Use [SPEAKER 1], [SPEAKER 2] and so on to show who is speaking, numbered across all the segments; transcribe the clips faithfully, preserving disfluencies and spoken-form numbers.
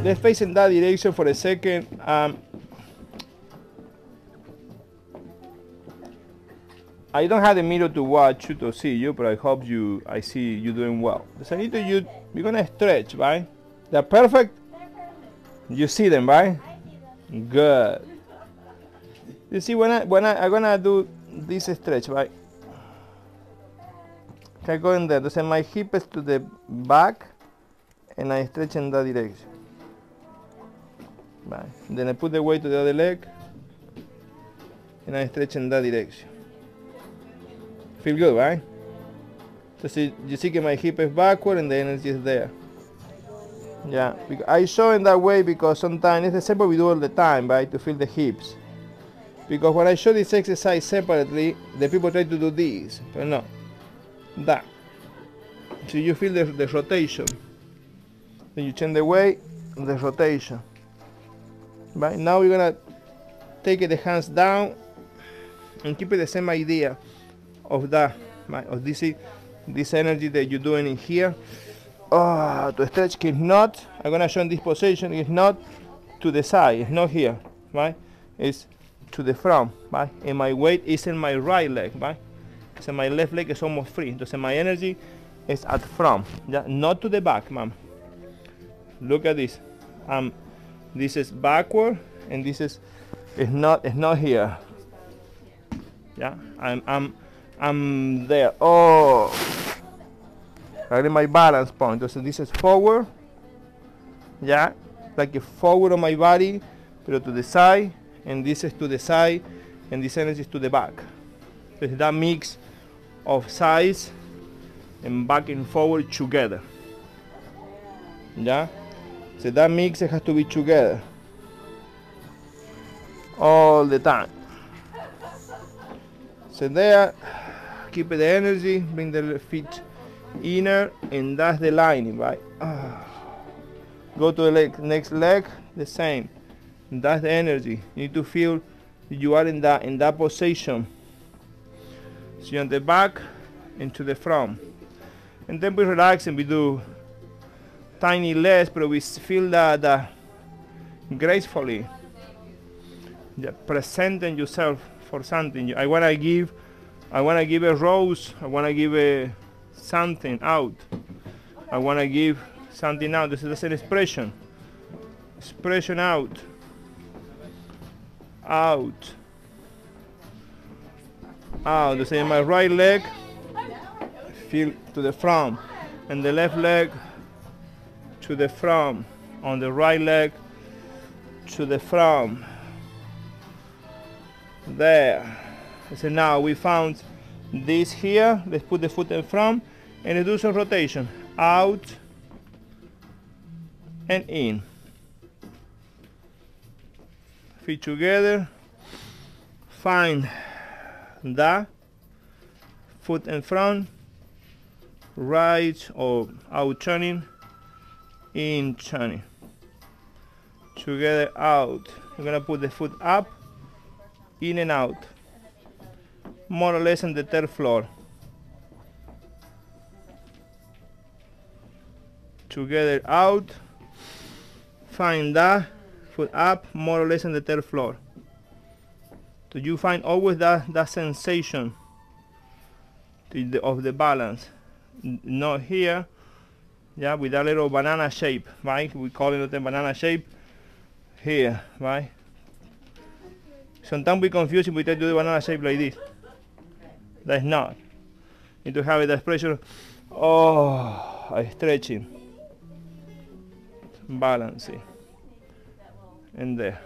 [SPEAKER 1] let's face in that direction for a second. Um, I don't have the mirror to watch you to see you, but I hope you, I see you doing well. So I need to you, we're gonna stretch, right? They're perfect? You see them, right? Good. You see when I, when I, I'm gonna do this stretch, right? I go in there, so my hip is to the back, and I stretch in that direction. Right. Then I put the weight to the other leg, and I stretch in that direction. Feel good, right? So see, you see that my hip is backward and the energy is there. Yeah, I show in that way because sometimes it's the same way we do all the time, right? To feel the hips. Because when I show this exercise separately, the people try to do this, but no, that. So you feel the, the rotation. Then you change the weight, the rotation. Right now we're gonna take the hands down and keep it the same idea of that, right? Of this, this energy that you're doing in here. Oh, to stretch is not, I'm gonna show in this position, it's not to the side, it's not here, right? It's to the front, right? And my weight is in my right leg, right? So my left leg is almost free. Entonces my energy is at front, yeah? Not to the back, ma'am. Look at this. Um, this is backward, and this is, it's not, it's not here. Yeah, I'm, I'm, I'm there. Oh. Right in my balance point. So this is forward, yeah, like a forward on my body, but to the side, and this is to the side, and this energy is to the back. So it's that mix of sides and back and forward together. Yeah, so that mix has to be together all the time. So there, keep the energy, bring the feet inner, and that's the lining, right? Ah. Go to the leg, next leg, the same. That's the energy. You need to feel you are in that in that position. So you're on the back and to the front, and then we relax and we do tiny less, but we feel that, that gracefully. Yeah, presenting yourself for something. I wanna give, I wanna give a rose. I wanna give a something out. I want to give something out. This is an expression. Expression out. Out. Out. This is my right leg. Feel to the front. And the left leg to the front. On the right leg to the front. There. So now we found this here. Let's put the foot in front and do some rotation. Out and in. Feet together. Find that foot in front, right or out turning, in turning. Together out. We're gonna put the foot up, in and out. More or less on the third floor. Together out. Find that foot up, more or less on the third floor. So you find always that, that sensation of the balance. Not here, yeah, with that little banana shape, right? We call it the banana shape here, right? Sometimes we confuse if we try to do the banana shape like this. That's not. You need to have that pressure. Oh, I stretching, balancing, and there.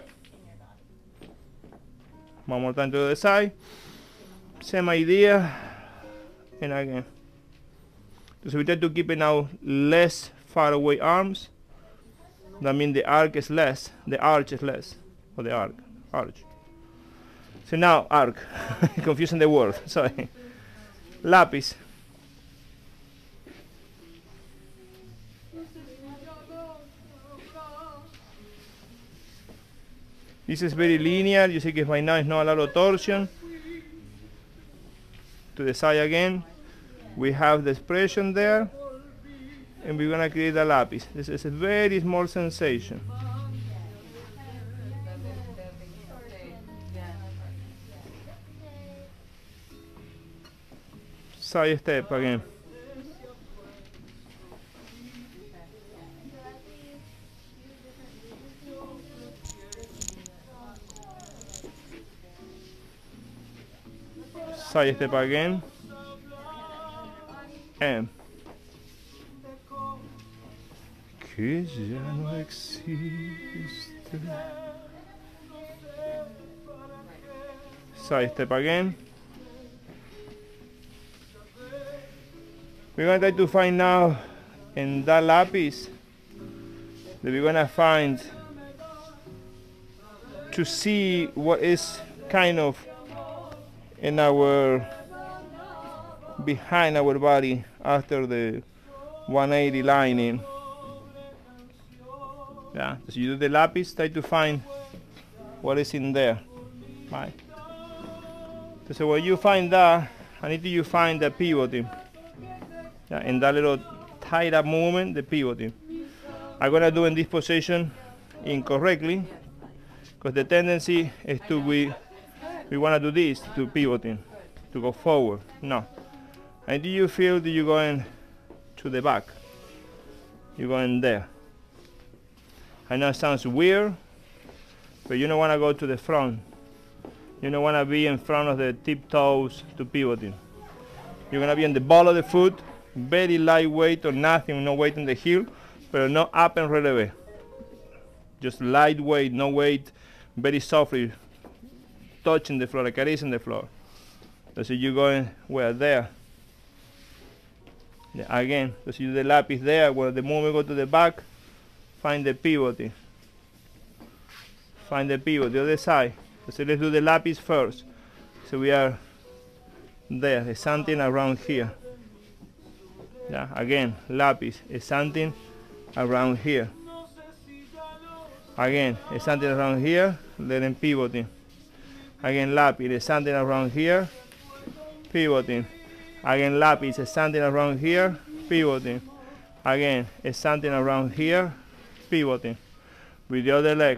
[SPEAKER 1] One more time to the side. Same idea, and again. So we try to keep it now less far away arms. That means the arc is less, the arch is less, or the arc, arch. So now arc, confusing the word, sorry. Lapis. This is very linear. You see that right now it's not a lot of torsion. To the side again. We have the expression there. and we're gonna create a lapis. This is a very small sensation. Side step again. Side step again. And que ya no existe. Side step again. We're going to try to find now in that lapis that we're going to find to see what is kind of in our behind our body after the one eighty lining. Yeah, so you do the lapis, try to find what is in there. Right. So when you find that, I need you find the pivoting. Yeah, in that little tied up movement, the pivoting. I'm gonna do in this position incorrectly because the tendency is to we we wanna do this to pivoting, to go forward. No. And do you feel that you're going to the back? You're going there. I know it sounds weird, but you don't want to go to the front. You don't want to be in front of the tiptoes to pivoting. You're going to be in the ball of the foot, very lightweight or nothing, no weight in the heel, but no up and releve. Just lightweight, no weight, very softly touching the floor, like caressing the floor. So you're going where there. Yeah, again, so you do the lapis there, where the movement go to the back, find the pivoting. Find the pivot, the other side. So let's do the lapis first. So we are there, there's something around here. Yeah, again, lapis, is something around here. Again, it's something around here, then pivoting. Again, lapis, there's something around here, pivoting. Again, lapis, is something around here, pivoting. Again, it's something around here, pivoting. With the other leg.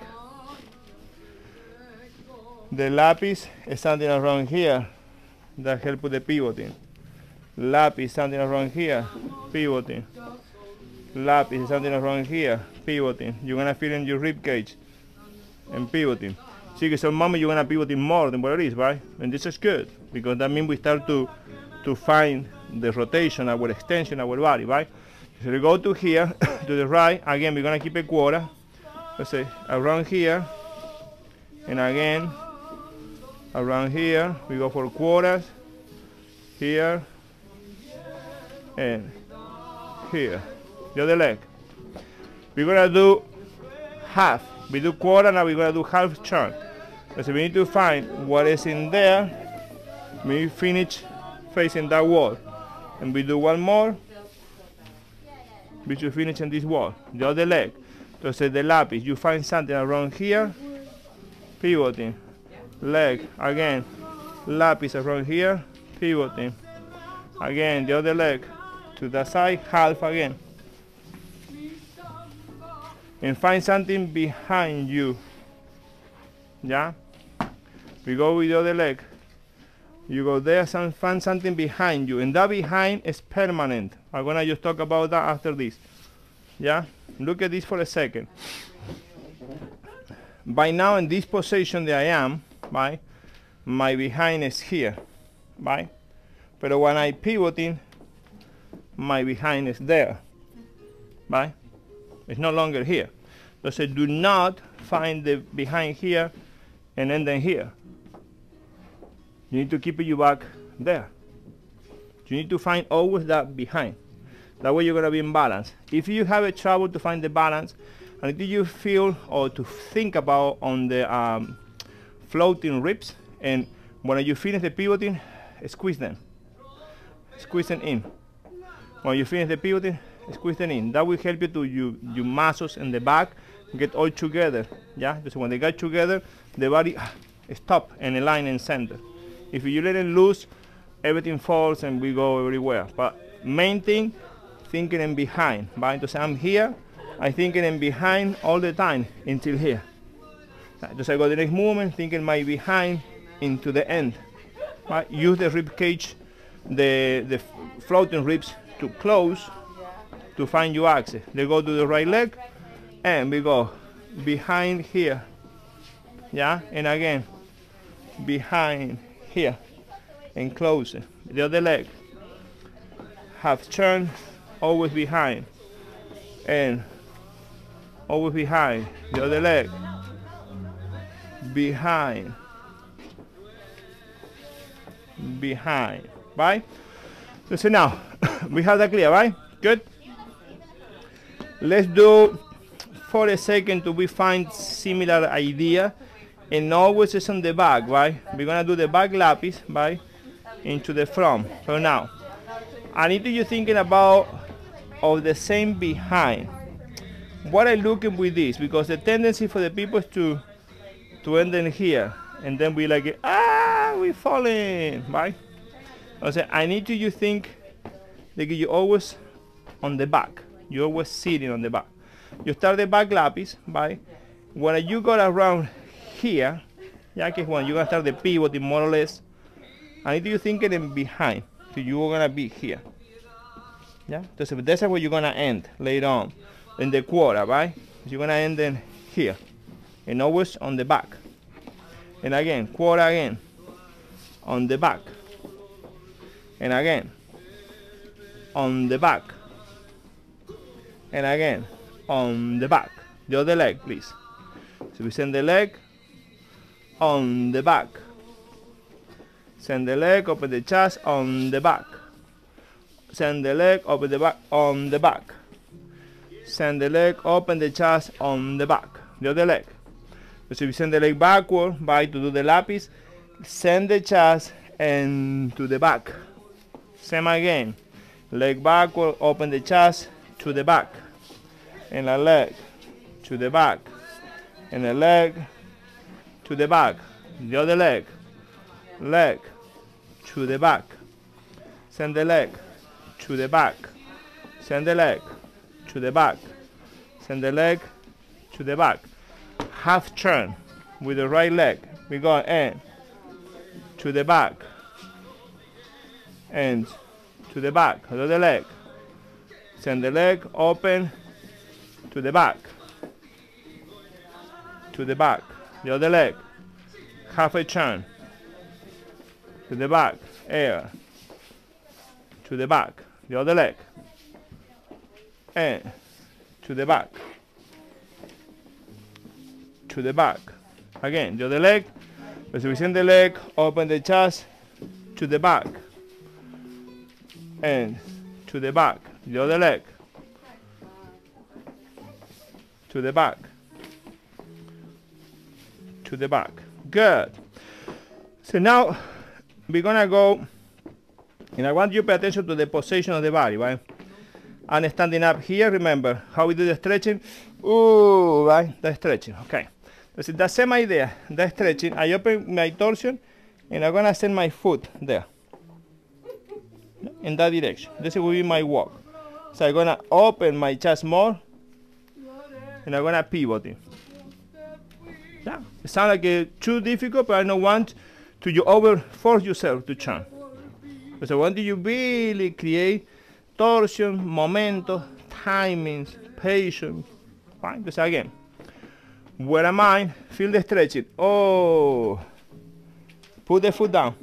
[SPEAKER 1] The lapis is something around here that helps with the pivoting. Lapis, something around here, pivoting. Lapis is something around here, pivoting. You're gonna feel in your rib cage and pivoting. See, because some moment you're gonna pivoting more than what it is, right? And this is good because that means we start to to find the rotation, our extension, our body, right? So we go to here, to the right. Again, we're gonna keep a quarter. Let's say around here, and again around here. We go for quarters. Here and here. The other leg. We're gonna do half. We do quarter, now we're gonna do half turn. So we need to find what is in there. We finish facing that wall. And we do one more. We should finish in this wall. The other leg. So the lapis, you find something around here. Pivoting. Leg, again. Lapis around here. Pivoting. Again, the other leg. To the side, half again. And find something behind you. Yeah? We go with the other leg. You go there, some, find something behind you. And that behind is permanent. I'm going to just talk about that after this. Yeah? Look at this for a second. By now, in this position that I am, right, my behind is here. Right? But when I pivoting, my behind is there. Right? It's no longer here. So do not find the behind here and end then here. You need to keep your back there. You need to find always that behind. That way you're going to be in balance. If you have a trouble to find the balance, and do you feel or to think about on the um, floating ribs, and when you finish the pivoting, squeeze them. Squeeze them in. When you finish the pivoting, squeeze them in. That will help you to you, your muscles in the back get all together. Yeah, because when they get together, the body stop and align in center. If you let it loose, everything falls and we go everywhere. But main thing, thinking in behind, right? Entonces I'm here, I'm thinking in behind all the time until here. Entonces I go to the next movement, thinking my behind into the end. Right? Use the rib cage, the, the floating ribs to close to find your axis. They go to the right leg, and we go behind here. Yeah, and again, behind here, and close it. The other leg, half turn, always behind, and always behind. The other leg, behind, behind, right? So now, we have that clear, right? Good. Let's do for a second to we find similar idea, and always is on the back, right? We're gonna do the back lapis, right, into the front. So now, I need you thinking about of the same behind. What I'm looking with this, because the tendency for the people is to to end in here, and then we like, ah, we falling, right? I say I need you to think that you always on the back. You're always sitting on the back. You start the back lapis, right? When you go around here, yeah, que when you're gonna start the pivoting more or less, I need you thinking in behind. So you're gonna be here. Yeah? So that's where you're gonna end later on in the quarter, right? You're gonna end in here. And always on the back. And again, quarter again. On the back. And again. On the back. And again, on the back. The other leg, please. So we send the leg on the back. Send the leg, open the chest on the back. Send the leg, open the back on the back. Send the leg, open the chest on the back. The other leg. So we send the leg backward, by to do the lapis. Send the chest and to the back. Same again. Leg backward, open the chest to the back. And a leg to the back. And a leg to the back. The other leg. Leg to the back. Send the leg to the back. Send the leg to the back. Send the leg to the back. Half turn with the right leg. We go in to the back. And to the back. The other leg. Send the leg open to the back. To the back. The other leg. Half a turn. To the back. Air. To the back. The other leg. And to the back. To the back. Again, the other leg. So we send the leg, open the chest to the back. And to the back. The other leg. To the back. To the back. Good. So now we're gonna go, and I want you to pay attention to the position of the body, right? And standing up here, remember how we do the stretching. Ooh, right? The stretching. Okay. So the same idea. The stretching. I open my torsion, and I'm gonna send my foot there. In that direction. This will be my walk. So I'm gonna open my chest more, and I'm gonna pivot it. Yeah, it sounds like uh, too difficult, but I don't want to you over force yourself to turn. Because I want you really create torsion, momentum, timings, patience. Fine. Because again, where am I? Feel the stretching. Oh, put the foot down.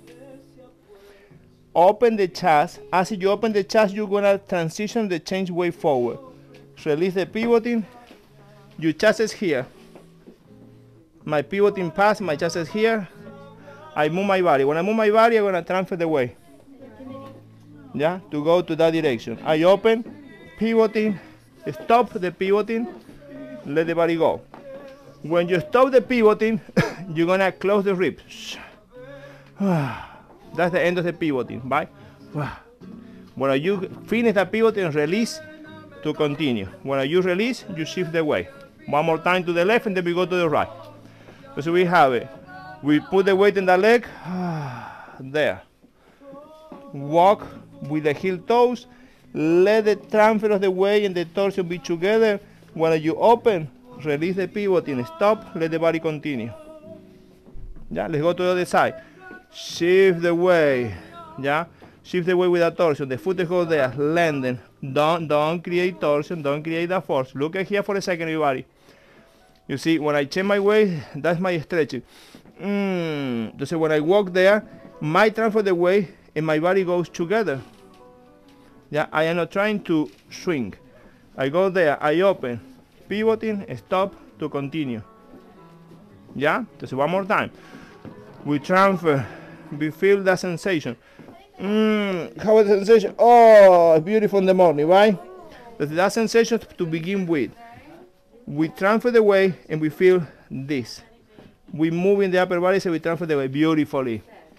[SPEAKER 1] Open the chest. As you open the chest, you're gonna transition the change way forward. Release the pivoting. Your chest is here. My pivoting pass, my chest is here. I move my body. When I move my body, I'm gonna transfer the weight. Yeah, to go to that direction. I open, pivoting, stop the pivoting, let the body go. When you stop the pivoting, you're gonna close the ribs. That's the end of the pivoting, right? When you finish the pivoting, release to continue. When you release, you shift the weight. One more time to the left, and then we go to the right. So we have it. We put the weight in the leg. There. Walk with the heel toes. let the transfer of the weight and the torsion be together. When you open, release the pivoting, stop, let the body continue. Yeah, let's go to the other side. Shift the weight. Yeah, shift the weight with a torsion. The foot goes there, landing. Don't, don't create torsion, don't create that force. Look at here for a second, everybody. You see, when I change my weight, that's my stretching. Mm. So when I walk there, my transfer the weight and my body goes together. Yeah, I am not trying to swing. I go there, I open, pivoting, stop, to continue. Yeah, just one more time. We transfer, we feel that sensation. Mm, how is the sensation? Oh, beautiful in the morning, right? That's that sensation to begin with. We transfer the weight and we feel this. We move in the upper body, so we transfer the weight beautifully.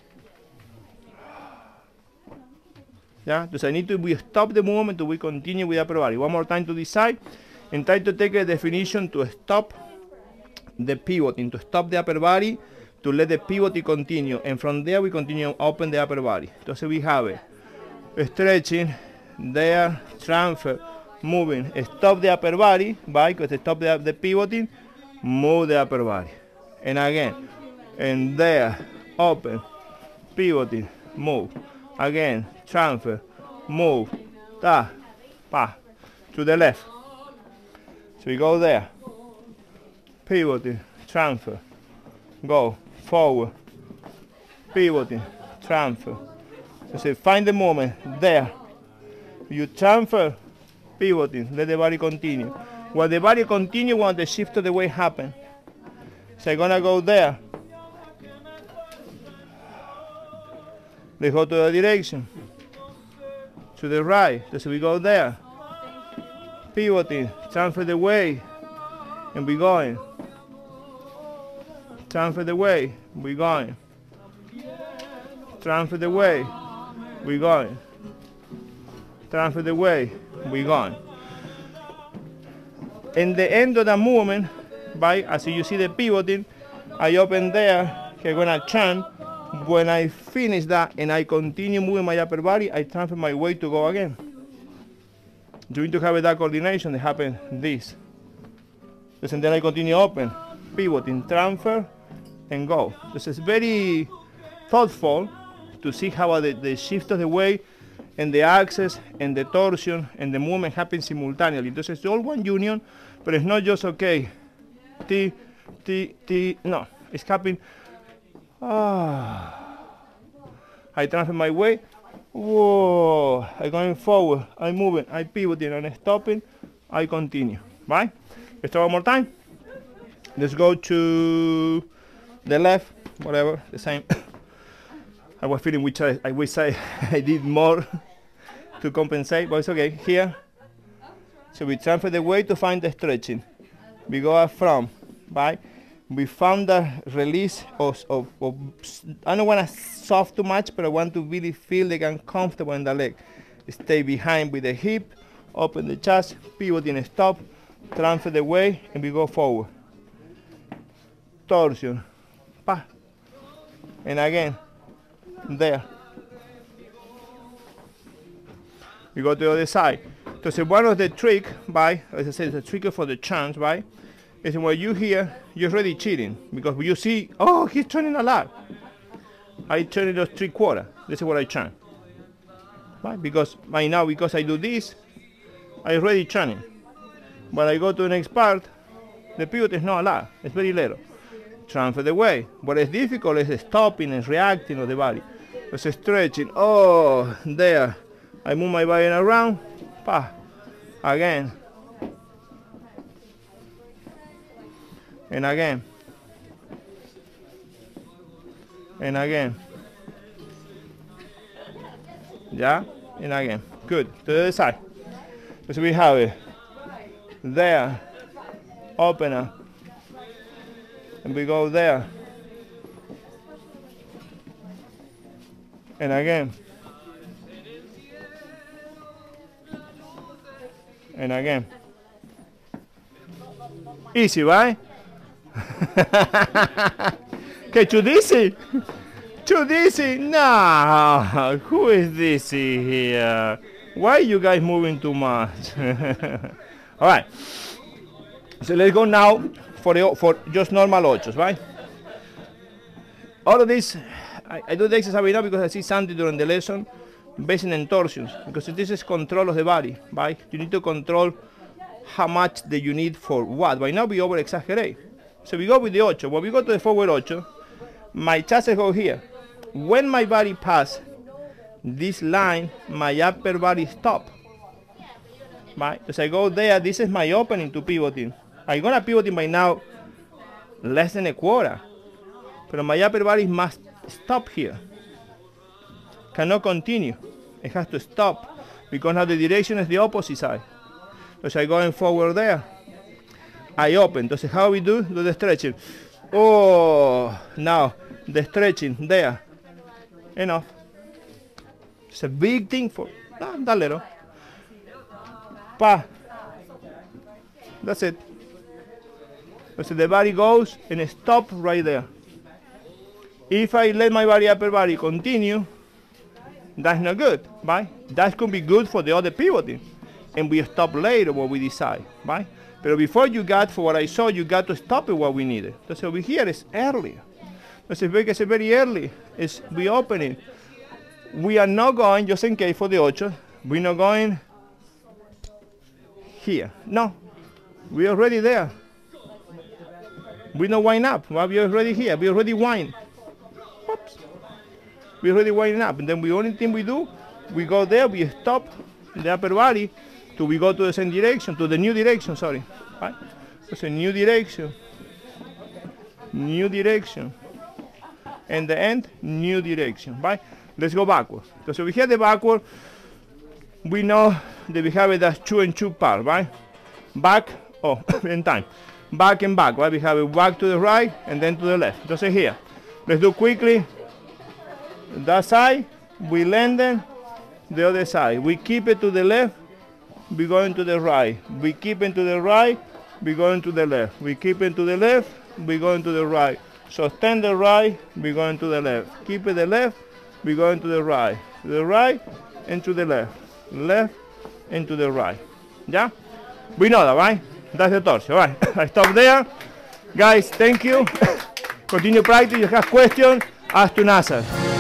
[SPEAKER 1] Yeah, so I need to we stop the movement to we continue with the upper body. One more time to this side, and try to take a definition to stop the pivoting, to stop the upper body, to let the pivot continue, and from there we continue open the upper body. Entonces we have it. Stretching, there, transfer, moving, stop the upper body, right? Because stop the, the pivoting, move the upper body. And again, and there, open, pivoting, move. Again, transfer, move, ta, pa, to the left. So we go there, pivoting, transfer, go forward, pivoting, transfer. So find the moment there. You transfer, pivoting, let the body continue. While the body continue, when the shift of the weight happen. So I'm gonna go there. Let's go to the direction. To the right. So we go there. Pivoting, transfer the weight, and we going. Transfer the weight, we going. Transfer the weight, we going. Transfer the weight, we going. In the end of the movement, by as you see the pivoting, I open there, I'm gonna turn. When I finish that and I continue moving my upper body, I transfer my weight to go again. You need to have that coordination that happens this. And then I continue open, pivoting, transfer, and go. This is very thoughtful to see how the, the shift of the weight and the axis and the torsion and the movement happen simultaneously. Entonces it's all one union, but it's not just okay. T, T, T, no, it's happening. Ah. I transfer my weight. Whoa. I'm going forward. I'm moving. I'm pivoting and stopping. I continue. Right? Let's try one more time. Let's go to the left. Whatever. The same. I was feeling which I, I wish I, I did more to compensate, but it's okay. Here. So we transfer the weight to find the stretching. We go up from. Right? We found the release of, of, of, I don't want to soft too much, but I want to really feel like I'm comfortable in the leg. Stay behind with the hip, open the chest, pivot and stop, transfer the weight, and we go forward. Torsion, pa, and again, there. We go to the other side. So one of the trick, by, as I said, the trick for the chance, right? Is when you hear, you're already cheating. Because when you see, oh, he's turning a lot. I turn it just three quarter. This is what I turn. Right? Because right now, because I do this, I already turning. When I go to the next part, the pivot is not a lot. It's very little. Transfer the weight. What is difficult is stopping and reacting of the body. It's stretching. Oh, there. I move my body around. Pa. Again. And again. And again. Yeah? And again. Good. To the other side. So we have it. There. Opener. And we go there. And again. And again. Easy, right? Okay, too dizzy? Too dizzy? No. Who is dizzy here? Why are you guys moving too much? All right. So let's go now for the, for just normal ochos, right? All of this, I, I do the exercise right now because I see something during the lesson based on torsions, because this is control of the body, right? You need to control how much that you need for what. Right now we over exaggerate. So we go with the ocho. When we go to the forward ocho, my chest go here. When my body pass this line, my upper body stop. Right? As I go there, this is my opening to pivoting. I'm gonna pivoting by now less than a quarter. But my upper body must stop here. Cannot continue. It has to stop because now the direction is the opposite side. So I going forward there. I open. So how we do? Do the stretching. Oh, now the stretching there. Enough. It's a big thing for no, that little. Pa. That's it. So the body goes and stop right there. If I let my body upper body continue, that's not good, right? That could be good for the other pivoting, and we stop later when we decide, right? But before you got, for what I saw, you got to stop it what we needed. So over here is earlier. It's very, it's very early. It's we opening. We are not going, just in case for the ocho, we're not going here. No, we're already there. We don't wind up. Well, we're already here. We already wind. Oops. We're already winding up. And then the only thing we do, we go there, we stop the upper body till we go to the same direction, to the new direction, sorry. Right? It's a new direction. New direction. And the end, new direction. Right? Let's go backward. Because if we have the backward, we know that we have it as two and two part, right? Back, oh, in time. Back and back, right? We have it back to the right and then to the left. Just here. Let's do quickly. That side, we lengthen the other side. We keep it to the left, we going to the right. We keep it to the right, we going to the left. We keep it to the left, we going to the right. So stand the right, we going to the left. Keep it the left, we going to the right. To the right and to the left. Left and to the right. Yeah? We know that, right? That's the torso. All right. I stop there. Guys, thank you. Continue practice. If you have questions, ask to Nasser.